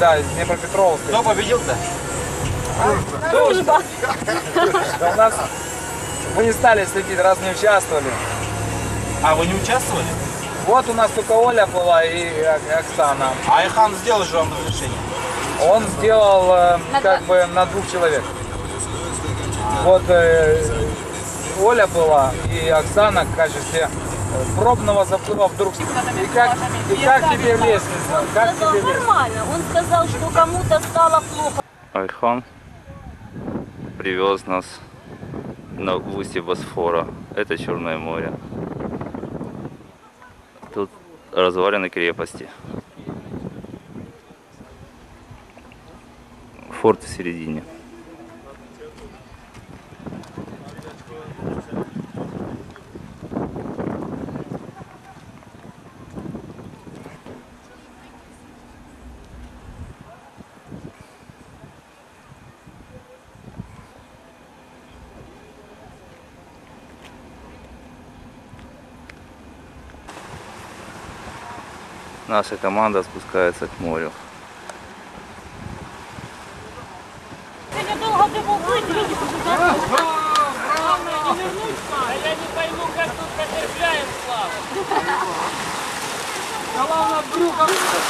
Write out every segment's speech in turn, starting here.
Да, из Днепропетровска. Кто победил-то? Дружба. У нас мы не стали следить, раз не участвовали. А вы не участвовали? Вот у нас только Оля была и Оксана. А Айхан сделал же вам разрешение? Он сделал как бы на 2 человек. Вот Оля была и Оксана в качестве пробного заплыва вдруг. И как тебе лестница? Как тебе лестница? Нормально. Он сказал, что кому-то стало плохо. Айхан привез нас в устье Босфора. Это Черное море. Тут развалины крепости. Форт в середине. Наша команда спускается к морю. Сегодня долго ты был выглядеть. А я не пойму, как тут потерпляем славу. Головна брюха.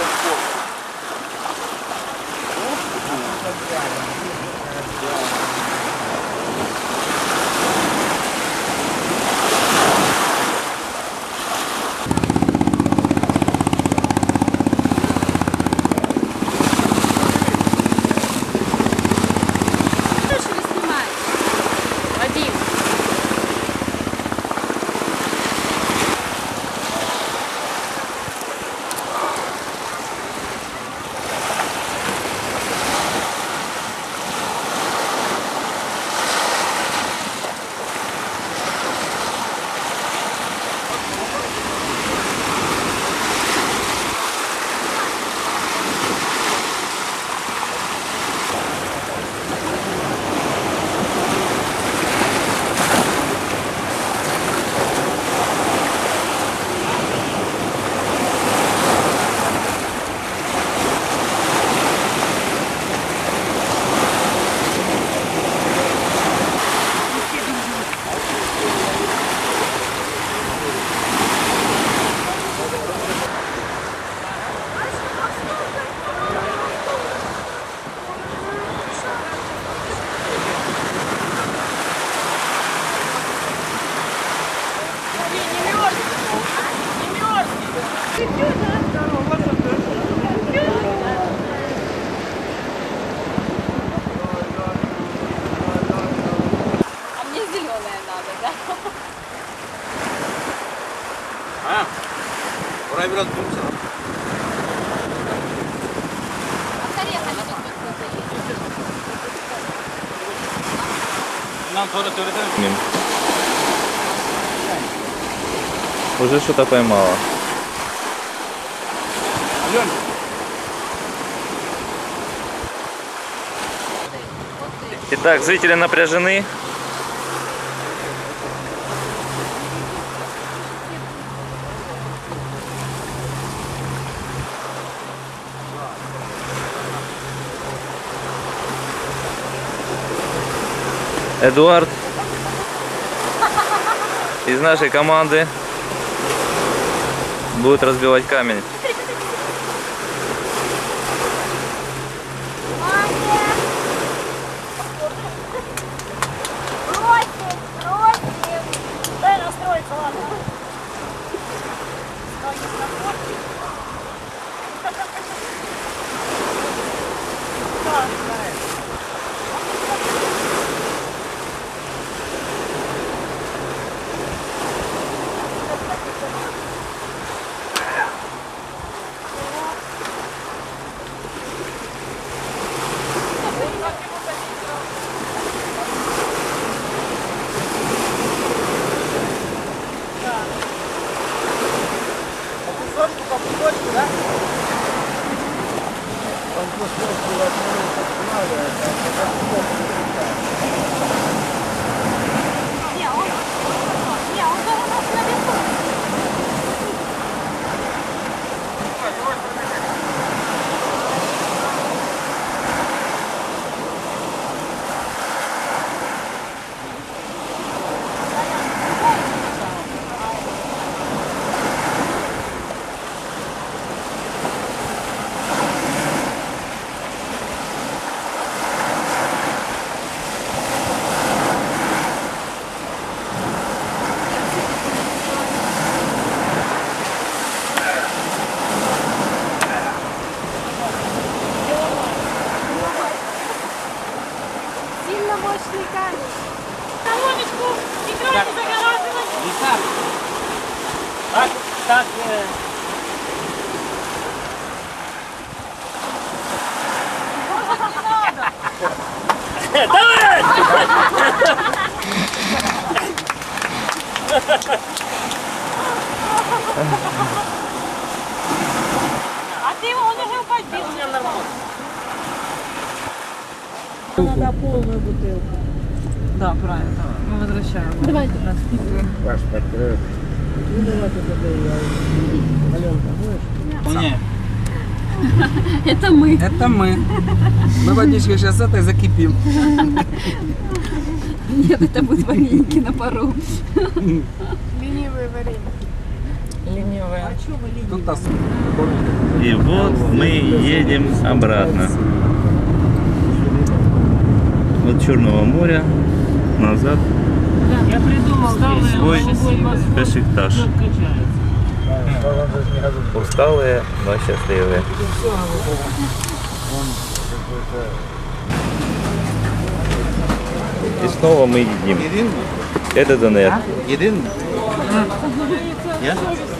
А мне зеленая надо, да? А? Пора брать бумса. А с орехами тут есть. Нам тоже Уже что-то поймала. Алёнка. Итак, зрители напряжены. Эдуард из нашей команды будет разбивать камень. Дай настроиться, ладно. Стоит на форте. Колоночку, икра не загораживай. Так, так. А ты его, он уже упадет. Надо полную бутылку. Да, правильно. Мы возвращаем. Давайте. Не, Это мы. Это мы. Мы водичкой сейчас этой закипим. Нет, это будут вареники на пару. Тут нас И вот мы едем обратно. От Черного моря назад Я придумал свой Бешикташ. качается. Усталые, но счастливые. И снова мы едим. един? Это донет. Един? Я?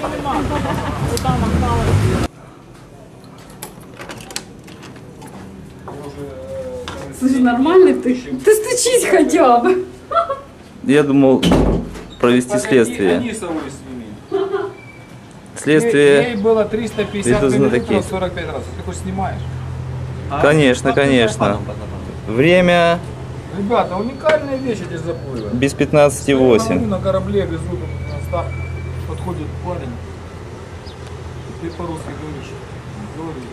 Слушай, нормальный ты? Ты стучись хотя бы. Я думал провести следствие. Анисовую сними. Следствие, Ей было 350 Виду миллилитров знатоки. 45 раз. Ты хоть снимаешь? конечно, конечно. Время Ребята, уникальные вещи здесь заплыли. без 15:08. На корабле везут на став. Подходит парень. Ты по-русски говоришь. Говори.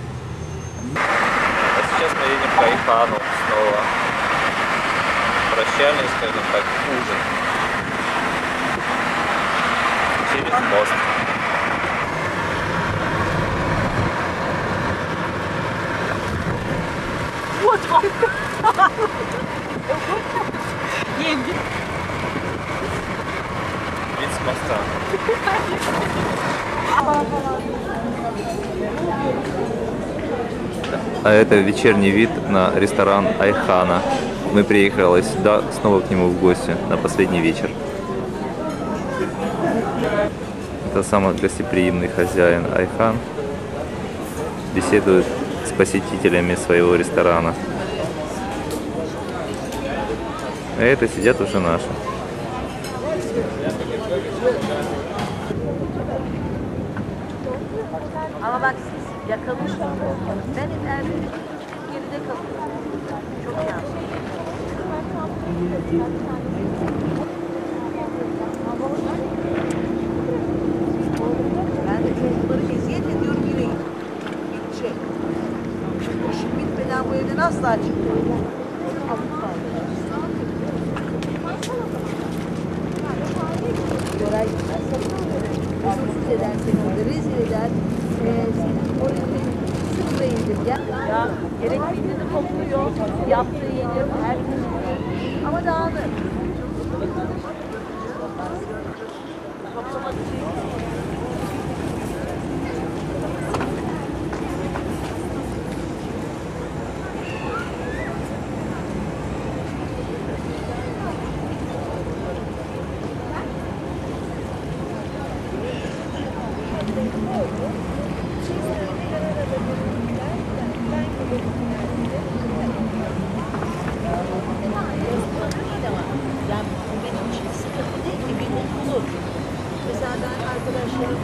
А сейчас мы едем к Айхану снова. Прощальный, скажем так, ужин. Через мост. Вид с моста. А это вечерний вид на ресторан Айхана. Мы приехали сюда снова к нему в гости на последний вечер. Это самый гостеприимный хозяин Айхан. Беседует с посетителями своего ресторана. А это сидят уже наши. Ama bak siz yakalamışsınız. Ben hep erkek geride kalıyorum. Çok yanlış. Ben de çocukları eziyet ediyorum yine gidecek. İşim bitmeden bu evden asla çıkmıyorum. Yoray gitmezse huzursuz eder seni orada, rezil eder. Senin moralini sıfıra indirger. Ya gerektiğini topluyor, yaptığı yenir, herkes bilir. Ama dağılır. Toplamak için yani bu benim için sıkıntı değil ki bir mutluluk. Mesela ben arkadaşlarım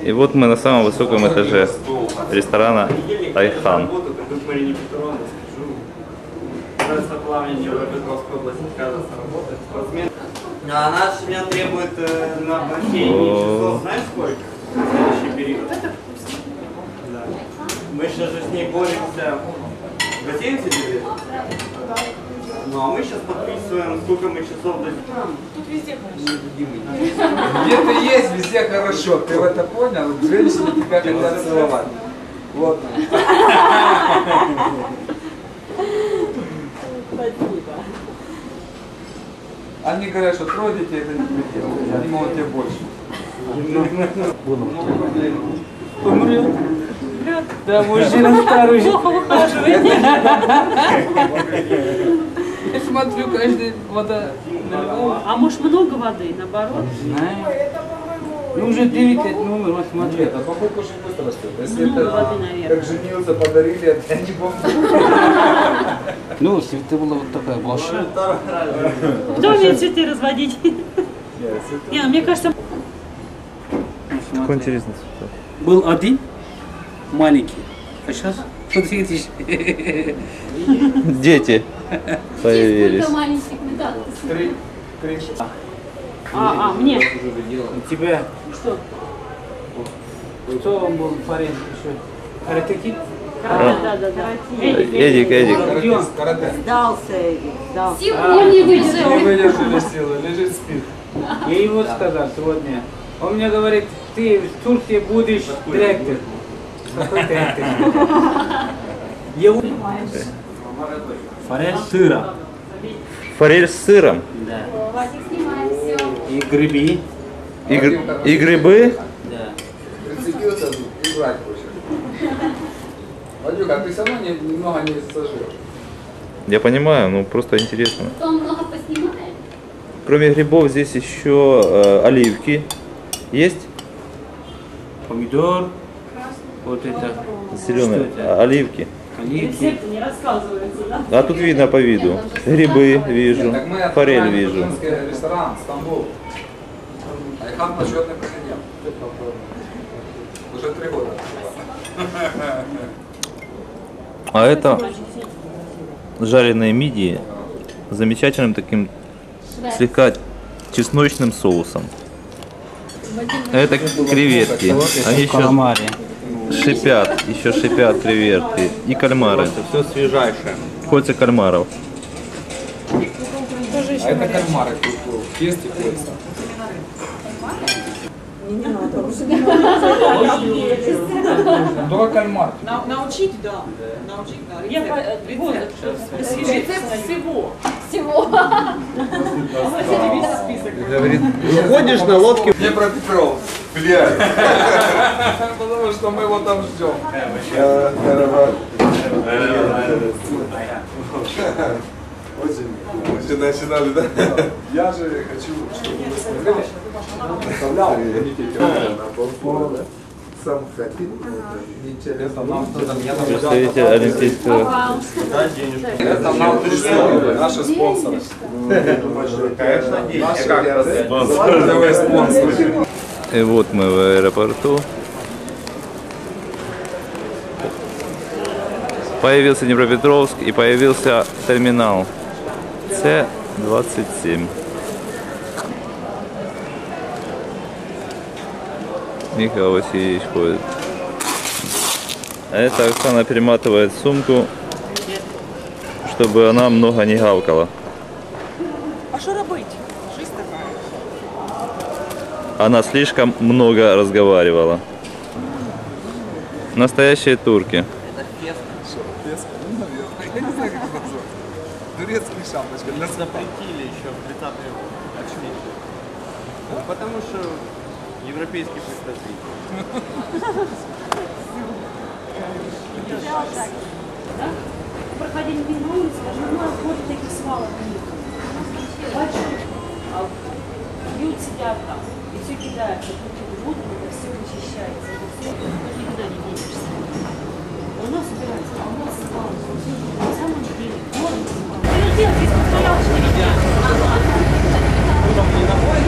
И вот мы на самом высоком этаже ресторана Айхан. А она с меня требует на бассейне часов, знаешь сколько? В следующий период. Да. Мы сейчас же с ней боремся. В бассейн сидели? Ну а мы сейчас подписываем, сколько мы часов до... Тут везде хорошо. Где ты есть, везде хорошо. Ты это понял? Женщины тебя хотят целовать. Вот. Они говорят, что 3 детей это не предел. Они могут тебе больше. Умрет. Да, мужчина старый. Плохо ухаживает. Я смотрю, каждый вода. А может много воды, наоборот? Ну уже 9 лет номер, вот смотри. Нет, а покупка очень быстро растет. Если Много это воды, наверное. как женился, подарили, это я не помню. Ну, если бы ты была вот такая большая. Кто умеет цветы разводить? Не, мне кажется... Какой интересный цветок. Был один маленький, а сейчас что ты видишь? Дети появились. Сколько маленьких медалей? 3. Мне. У тебя Что? кто он был парень еще? Каратеки? Да. Эдик. Карате. Сдался, Эдик, сдался. Сегодня Не выдержал. выдержали силы, лежит, спит. Я ему сказал сегодня. Он мне говорит, ты в Турции будешь директор. Какой директор? Форель с сыром. Форель с сыром. Да. Снимаем все. И грибы. И грибы. Да. Прицепился и брать хочет. Вадюк, а ты все равно немного не сожрешь. Я понимаю, ну просто интересно. Он много поснимает. Кроме грибов здесь еще оливки есть. Помидор. Вот это. Зеленые Что это? оливки. Оливки. Рецепты не рассказываются, да? А тут видно по виду. Грибы вижу, Так мы форель открываем вижу. женский ресторан Стамбул. Айхан почетный президент. Уже 3 года. А это жареные мидии с замечательным таким слегка чесночным соусом. Это креветки. Они еще Каламари. шипят, креветки. И кальмары. Все свежайшее. Кольца кальмаров. А это кальмары в тесте кольца. Только кальмар. Научить, да. Научить, да. Я рецепт всего. Всего. Говорит, Ходишь на лодке. не про Петров. Блядь. Потому что мы его там ждем. Очень начинали, да? Я же хочу, чтобы вы смотрели. Наставлял сам хотел. Интересно. Представитель олимпийского. Это нам пришло, наши спонсоры. Наши спонсоры. Спонсоры. И вот мы в аэропорту. Появился Днепропетровск и появился терминал С-27. Михаил Васильевич ходит. А это Оксана перематывает сумку, чтобы она много не гавкала. А что робить? Жизнь такая. Она слишком много разговаривала. Настоящие турки. Я не знаю, как это назвать. Турецкий шапочка для Запретили еще в 30-е очки. Потому что европейский представитель. Проходили мимо улицы, даже много ходит таких свалок. Больших. А люди сидят там и все кидается. Вот это все вычищается. Это все никуда не денешься. У нас убирается, а у нас свалка. На самом деле, город свалка. Ты делаешь, если стоял 4 дня.